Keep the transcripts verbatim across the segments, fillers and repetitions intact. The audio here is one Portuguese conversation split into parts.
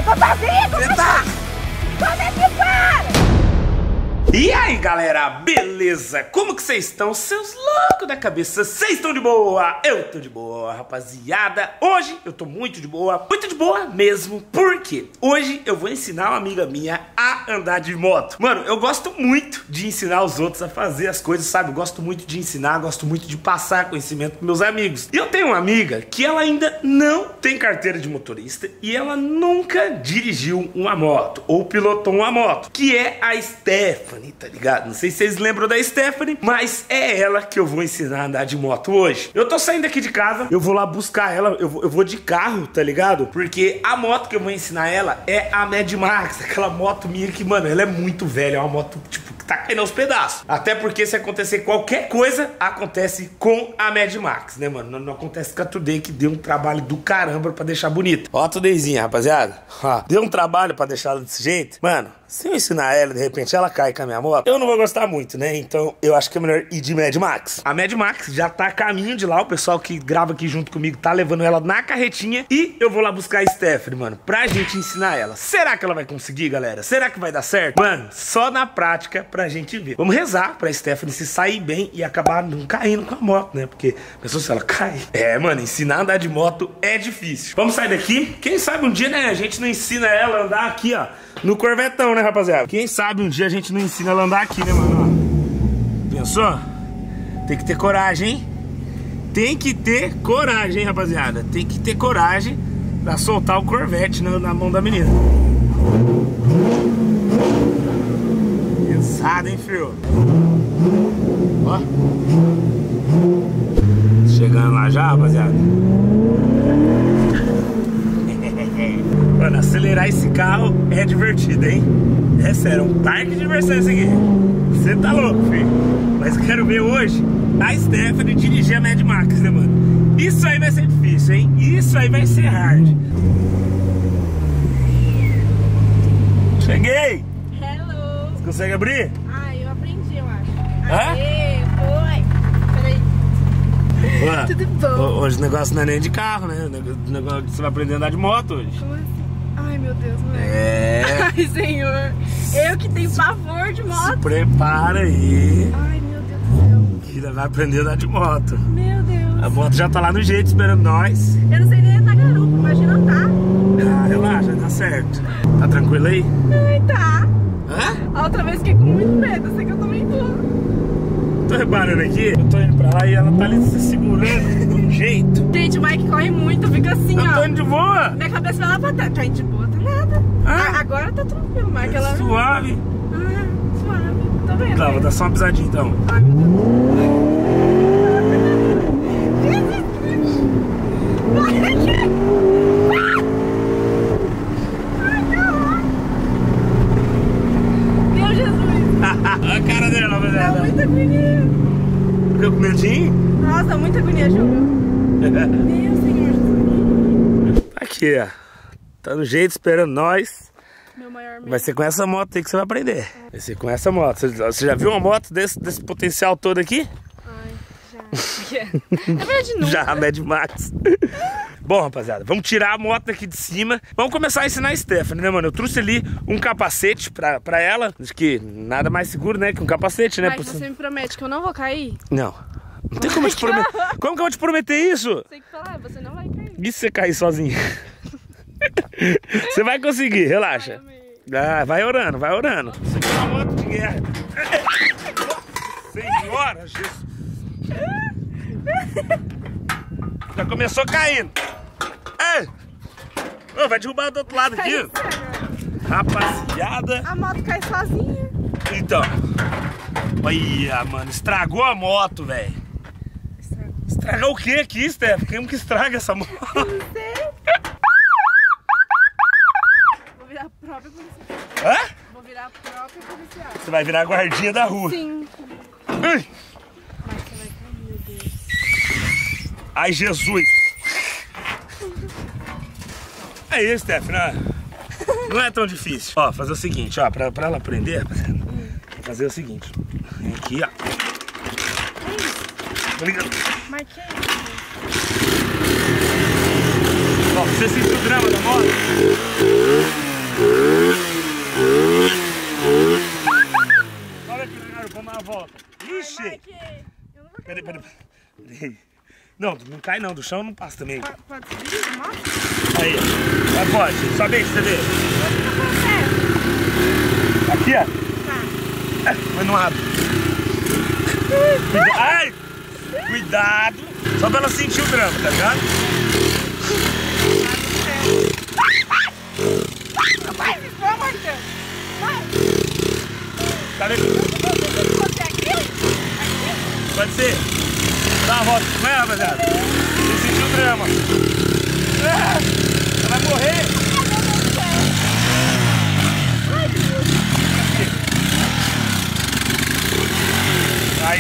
tô sozinha! Você tá... Como é que para? E aí galera, beleza? Como que vocês estão? Seus loucos da cabeça, vocês estão de boa? Eu tô de boa, rapaziada. Hoje eu tô muito de boa, muito de boa mesmo. Por quê? Hoje eu vou ensinar uma amiga minha a andar de moto. Mano, eu gosto muito de ensinar os outros a fazer as coisas, sabe? Eu gosto muito de ensinar, gosto muito de passar conhecimento pros meus amigos. E eu tenho uma amiga que ela ainda não tem carteira de motorista e ela nunca dirigiu uma moto ou pilotou uma moto, que é a Stephanie. Tá ligado? Não sei se vocês lembram da Stephanie, mas é ela que eu vou ensinar a andar de moto hoje. Eu tô saindo aqui de casa, eu vou lá buscar ela, eu vou, eu vou de carro, tá ligado? Porque a moto que eu vou ensinar ela é a Mad Max, aquela moto minha que, mano, ela é muito velha, é uma moto, tipo, que tá caindo aos pedaços. Até porque se acontecer qualquer coisa, acontece com a Mad Max, né, mano? Não, não acontece com a Today, que deu um trabalho do caramba pra deixar bonita. Ó a Todayzinha, rapaziada. Ó, deu um trabalho pra deixar ela desse jeito. Mano, se eu ensinar ela, de repente ela cai com a minha moto, eu não vou gostar muito, né? Então eu acho que é melhor ir de Mad Max. A Mad Max já tá a caminho de lá, o pessoal que grava aqui junto comigo tá levando ela na carretinha e eu vou lá buscar a Stephanie, mano, pra gente ensinar ela. Será que ela vai conseguir, galera? Será que vai dar certo? Mano, só na prática pra gente ver. Vamos rezar pra Stephanie se sair bem e acabar não caindo com a moto, né? Porque pensou se ela cai. É, mano, ensinar a andar de moto é difícil. Vamos sair daqui? Quem sabe um dia, né, a gente não ensina ela a andar aqui, ó, no Corvetão, né, rapaziada? Quem sabe um dia a gente não ensina ela a andar aqui, né, mano? Ó, pensou? Tem que ter coragem, hein? Tem que ter coragem, hein, rapaziada? Tem que ter coragem pra soltar o Corvette na, na mão da menina. Pesado, hein, filho? Ó. Chegando lá já, rapaziada. Mano, acelerar esse carro é divertido, hein? É sério, é um parque de diversão isso aqui. Você tá louco, filho. Mas eu quero ver hoje a Stephanie dirigir a Mad Max, né, mano? Isso aí vai ser difícil, hein? Isso aí vai ser hard. Cheguei! Hello! Você consegue abrir? Ah, eu aprendi, eu acho. Hã? Aê, foi! Peraí. Ué, Tudo bom? hoje o negócio não é nem de carro, né? O negócio, você vai aprender a andar de moto hoje. Como assim? Ai, meu Deus, moleque. É. Ai, senhor. Eu que tenho pavor de moto. Se prepara aí. Ai, meu Deus do céu. Que ela vai aprender a andar de moto. Meu Deus. A moto já tá lá no jeito esperando nós. Eu não sei nem andar garupa, imagina andar. Ah, relaxa, dá certo. Tá tranquilo aí? Ai, tá. Hã? A outra vez fiquei com muito medo, eu sei que eu também tô. Tô reparando aqui, eu tô indo pra lá e ela tá ali se segurando de um jeito. Gente, o Mike corre muito, fica assim, Eu ó. tô indo de boa. Minha cabeça vai lá pra trás. Tá indo de boa, tá nada. Ah? A- Agora tá tranquilo, Mike. Ela... Suave. Ah, suave. Tô vendo. Tá, vou dar só uma pisadinha então. Ai, meu Deus. Meu Jesus. Olha a cara dela, Dá rapaziada. muita agonia. Ficou com medinho? Nossa, muita agonia, juro. Meu Senhor Jesus. Aqui, ó. Tá no jeito, esperando nós. Meu maior medo. Vai ser com essa moto aí que você vai aprender. Vai ser com essa moto. Você, você já viu uma moto desse, desse potencial todo aqui? Ai, já. Na verdade, nunca. Já, a Mad Max. Bom, rapaziada, vamos tirar a moto daqui de cima. Vamos começar a ensinar a Stephanie, né, mano? Eu trouxe ali um capacete pra, pra ela. Acho que nada mais seguro, né, que um capacete, né? Mike, você me promete que eu não vou cair? Não. Não tem como eu te prometer. Como que eu vou te prometer isso? Sei que falar, você não vai cair. E se você cair sozinho? Você vai conseguir, relaxa. Ah, vai orando, vai orando. Isso aqui é uma moto de guerra. Senhora, Jesus. Já começou caindo. Ei! Ô, vai derrubar do outro lado aqui. Rapaziada. A moto cai sozinha. Então. Olha, mano, estragou a moto, velho. Estragar o que aqui, Steph? Como que estraga essa moto? Não sei. Vou virar a própria policial. Hã? Vou virar a própria policial. Você vai virar a guardinha da rua. Sim. Ai, Mas você vai cair, meu Deus. ai, Jesus. É isso, Steph, né? Não é tão difícil. Ó, fazer o seguinte, ó, pra, pra ela aprender, rapaziada, fazer o seguinte. Vem aqui, ó. Tá ligado? Marquei. Ó, você sentiu o drama da moto? Não, não cai não, do chão não passa também. Pode, pode subir de moto? Aí, ó. Pode, sobe aí pra você ver. Aqui, ó. Tá. Mas não abre. Cuida... Ai! Cuidado! Só pra ela sentir o drama, tá ligado? Vai, pelo amor de Deus. Vai. Tá vendo? Você aqui? Aqui? Pode ser? Dá uma volta. Como é, rapaziada? Você sentiu o drama. Ah, ela vai morrer. Aí,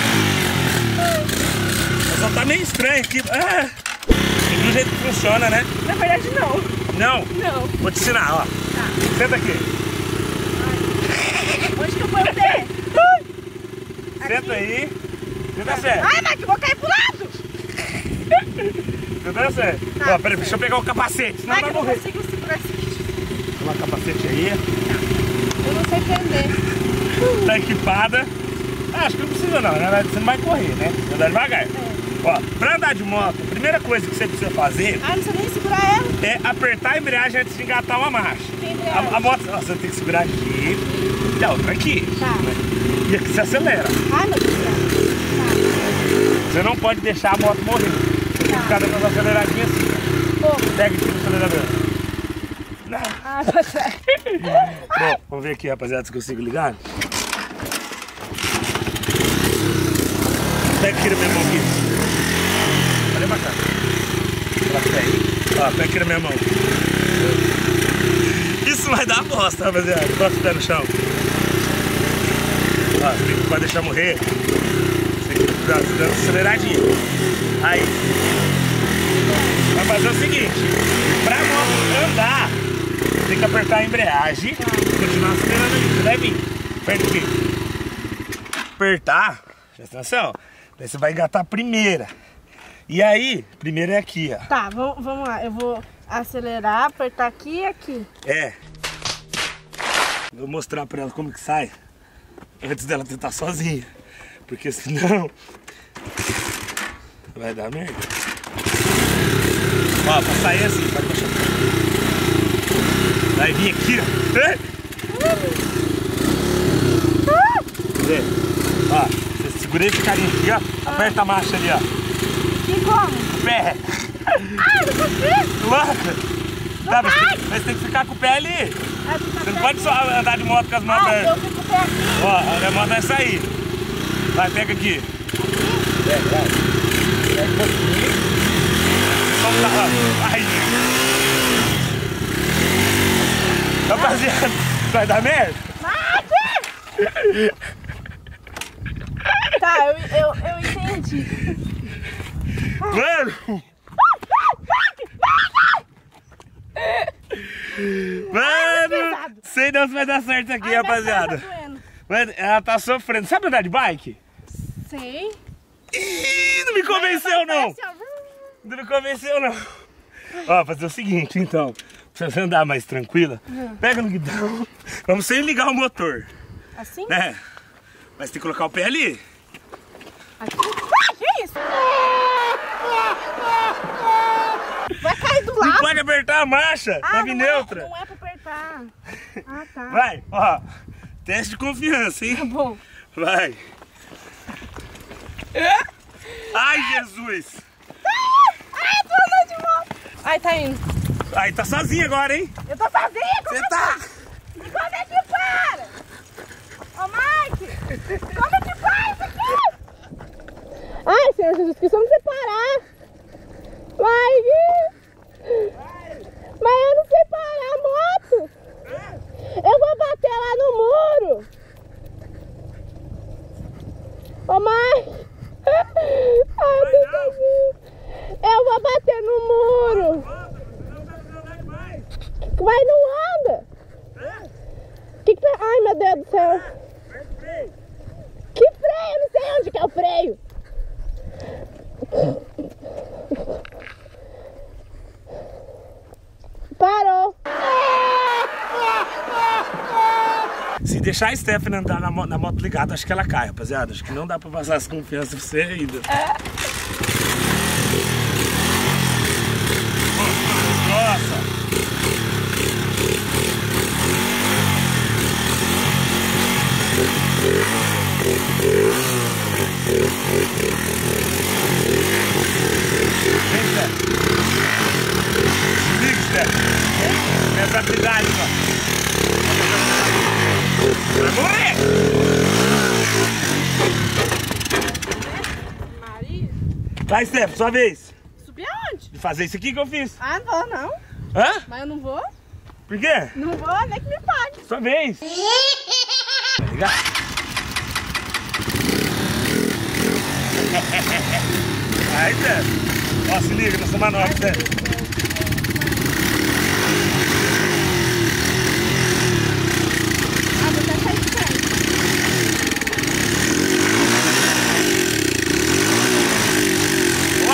só tá meio estranho aqui. Ah, do jeito que funciona, né? Na verdade, não. Não? Não. Vou te ensinar, ó. Tá. Senta aqui. Onde que eu ponho o pé? Senta aí. Senta certo. Ai, Mike, eu vou cair pro lado. Senta certo. Tá, Ó, peraí, deixa eu pegar o capacete, senão Mike, vai eu não morrer. consigo segurar esse aqui. Toma o capacete aí. Eu não sei prender. Tá equipada. Ah, acho que não precisa não, na verdade você não vai correr, né? Você vai andar devagar. É. Ó, pra andar de moto, a primeira coisa que você precisa fazer Ah, não precisa nem segurar ela. é apertar a embreagem antes de engatar uma marcha. Tem embreagem. A, a moto, ó, você tem que segurar aqui e a outra aqui. Tá. E aqui você acelera. Ai, meu Deus do céu. Você não pode deixar a moto morrer. Você tem que ficar dando umas aceleradinhas assim. Tá. Pô. Pega aqui no acelerador. Não. Ah, tá certo. Bom, vamos ver aqui, rapaziada, se eu consigo ligar. Pega aqui na minha mão aqui. Olha pra cá. Ela pega. Ó, pega aqui na minha mão. Isso vai dar bosta, rapaziada. Bota o pé no chão. Ó, você tem que pode deixar morrer. Você tem que dar uma aceleradinha. Aí. Vai fazer o seguinte. Pra moto andar, tem que apertar a embreagem e continuar acelerando ali. Você vai vir. Aperta aqui. Apertar. Presta atenção. Daí você vai engatar a primeira. E aí, primeiro é aqui, ó. Tá, vamos, vamos lá. Eu vou acelerar, apertar aqui e aqui. É. Vou mostrar pra ela como que sai. Antes dela tentar sozinha. Porque senão... vai dar merda. Ó, pra sair assim, pode baixar. Vai vir aqui, ó. Quer ver? Ó, você segura esse carinha aqui, ó. Aperta a marcha ali, ó. Que como? Pé. Ah, não consigo. Louca. Tá, mas, tem, mas tem que ficar com o pé ali. Ah, tu tá Você não pé pode aqui. só andar de moto com as mãos Ah, abertas. eu fico com o pé aqui. Ó, a moto vai sair. Vai, pega aqui. Pega, vai. Pega um pouquinho. Vamos lá, ó. Ai. Rapaziada, vai dar merda? Mate! Tá, eu, eu, eu entendi. Mano! Mano! Sei não se vai dar certo aqui, Ai, rapaziada. minha perna tá doendo. Mano, ela tá sofrendo. Sabe andar de bike? Sei. Ih, não me convenceu, não! Não me convenceu, não. Ó, fazer o seguinte, então. Pra você andar mais tranquila, pega no guidão. Vamos sem ligar o motor, Assim? né? Mas tem que colocar o pé ali. Aqui? Ah, que isso? Vai cair do Não lado. pode apertar a marcha, Ah, tá não neutra. É, não é pra apertar. Ah, tá. Vai, ó. Teste de confiança, hein? Tá bom. Vai. Ai, Jesus. Ai, tô andando de moto. Ai, tá indo. Ai, tá sozinha agora, hein? Eu tô sozinha. Como Você é tá... que... E como é que para? Ô, Mike. Como é que para isso aqui? Ai, Senhor Jesus, que só não sei parar. Mike. Mas eu não sei parar a moto. Eu vou bater lá no muro. Ô, Mike. Ai, eu tô sozinha. Eu vou bater no muro. Mas não anda! Que que tá... Ai, meu Deus do céu! Que freio? Eu não sei onde que é o freio! Parou! Se deixar a Stephanie andar na, mo na moto ligada, acho que ela cai, rapaziada. Acho que não dá pra passar essa confiança pra você ainda. Nossa! Vem, Steph. Liga, Steph. Vem pra cuidar, ó. Vai morrer! Maria. Vai, Steph, sua vez. Subir aonde? De fazer isso aqui que eu fiz. Ah, não vou não. Hã? Mas eu não vou. Por quê? Não vou, nem que me pague. Sua vez. Vai ligar? Aí, Steph. Ó, se liga nessa manobra, Steph. Ah, vou até sair de frente. Ó.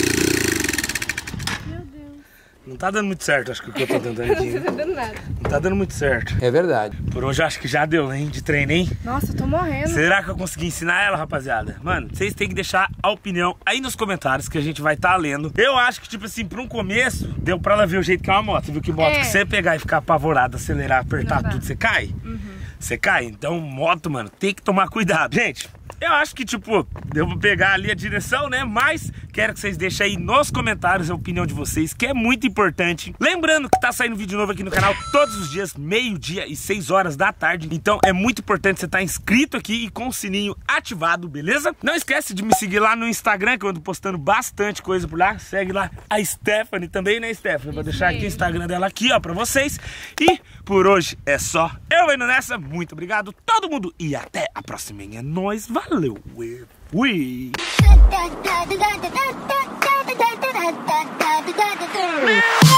Meu Deus. Não tá dando muito certo, acho que o que eu tô tentando aqui. Não tá dando nada. Não tá dando muito certo. É verdade. Por hoje acho que já deu, hein? De treino, hein? Nossa, eu tô morrendo. Será que eu consegui ensinar ela, rapaziada? Mano, vocês têm que deixar a opinião aí nos comentários que a gente vai estar tá lendo. Eu acho que, tipo assim, pra um começo, deu pra ela ver o jeito que é uma moto. Você viu que moto É. que você pegar e ficar apavorado, acelerar, apertar Não dá. tudo, você cai? Uhum. Você cai? Então, moto, mano, tem que tomar cuidado. Gente, eu acho que, tipo, eu vou pegar ali a direção, né? Mas quero que vocês deixem aí nos comentários a opinião de vocês, que é muito importante. Lembrando que tá saindo vídeo novo aqui no canal todos os dias, meio-dia e seis horas da tarde. Então é muito importante você estar inscrito aqui e com o sininho ativado, beleza? Não esquece de me seguir lá no Instagram, que eu ando postando bastante coisa por lá. Segue lá a Stephanie também, né, Stephanie? Vou deixar aqui o Instagram dela aqui, ó, pra vocês. E por hoje é só. Eu indo nessa. Muito obrigado, todo mundo. E até a próxima. É nóis. Valeu. Fui. da da da da da da da da da da da da da